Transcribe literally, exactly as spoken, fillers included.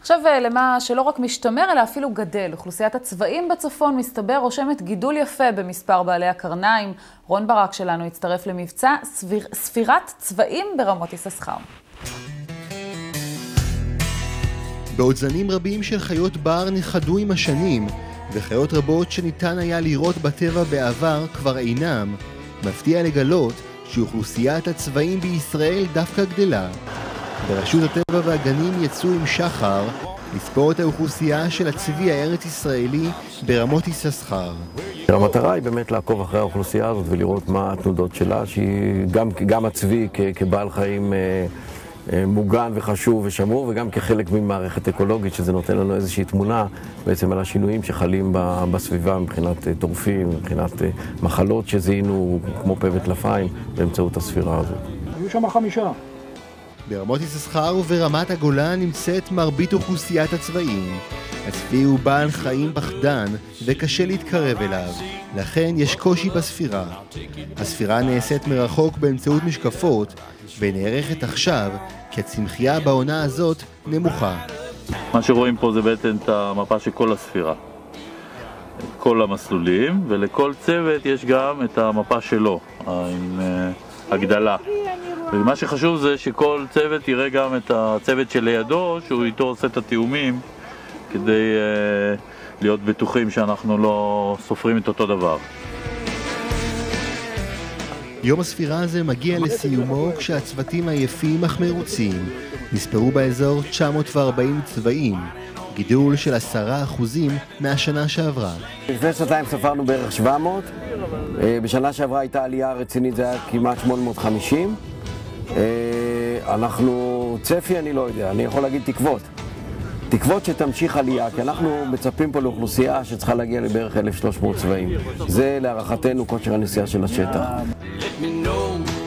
עכשיו למה שלא רק משתמר, אלא אפילו גדל. אוכלוסיית הצבעים בצפון מסתבר רושמת גידול יפה במספר בעלי הקרניים. רון ברק שלנו הצטרף למבצע ספיר, ספירת צבעים ברמות יששכר. בעוד זנים רבים של חיות בר נכחדו עם השנים, וחיות רבות שניתן היה לראות בטבע בעבר כבר אינם, מפתיע לגלות שאוכלוסיית הצבעים בישראל דווקא גדלה. ברשות הטבע והגנים יצאו עם שחר לספור את האוכלוסייה של הצבי הארץ ישראלי ברמות יששכר. המטרה היא באמת לעקוב אחרי האוכלוסייה הזאת ולראות מה התנודות שלה, שהיא גם, גם הצבי כ, כבעל חיים אה, אה, מוגן וחשוב ושמור, וגם כחלק ממערכת אקולוגית, שזה נותן לנו איזושהי תמונה בעצם על השינויים שחלים ב, בסביבה מבחינת אה, טורפים, מבחינת אה, מחלות שזיהינו כמו פה וטלפיים באמצעות הספירה הזאת. היו שם חמישה. ברמות יששכר וברמת הגולן נמצאת מרבית אוכלוסיית הצבעים. הצבי הוא בעל חיים פחדן וקשה להתקרב אליו, לכן יש קושי בספירה. הספירה נעשית מרחוק באמצעות משקפות ונערכת עכשיו כי הצמחייה בעונה הזאת נמוכה. מה שרואים פה זה בעצם את המפה של כל הספירה, כל המסלולים, ולכל צוות יש גם את המפה שלו עם הגדלה. ומה שחשוב זה שכל צוות יראה גם את הצוות שלידו, שהוא איתו עושה את התיאומים, כדי uh, להיות בטוחים שאנחנו לא סופרים את אותו דבר. יום הספירה הזה מגיע לסיומו כשהצוותים היפים אך מרוצים. נספרו באזור תשע מאות וארבעים צבעים, גידול של עשרה אחוזים מהשנה שעברה. לפני שנתיים ספרנו בערך שבע מאות, בשנה שעברה הייתה עלייה רצינית, זה היה כמעט שמונה מאות וחמישים. אנחנו, צפי אני לא יודע, אני יכול להגיד תקוות. תקוות שתמשיך עלייה, כי אנחנו מצפים פה לאוכלוסייה שצריכה להגיע לבערך אלף ושלוש מאות צבעים. זה להערכתנו כושר הנסיעה של השטח.